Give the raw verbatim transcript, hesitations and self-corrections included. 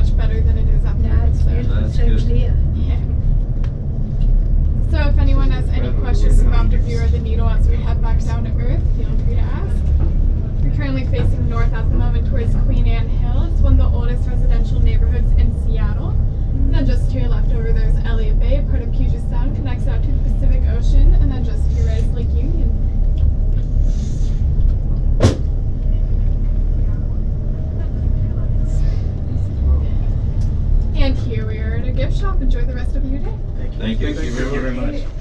much better than it is up there. That's so. beautiful, That's so good. clear. Yeah. So if anyone has any questions about the view or the needle as we head back down to Earth, feel free to ask. We're currently facing north at the moment towards Queen Anne Hill. It's one of the oldest residential neighborhoods in Seattle. And then just to your left over there's Elliott Bay, part of Puget Sound, connects out to the Pacific Ocean. And then just to your right is Lake Union. And here we are at a gift shop. Enjoy the rest of your day. Thank you. Thank you very much.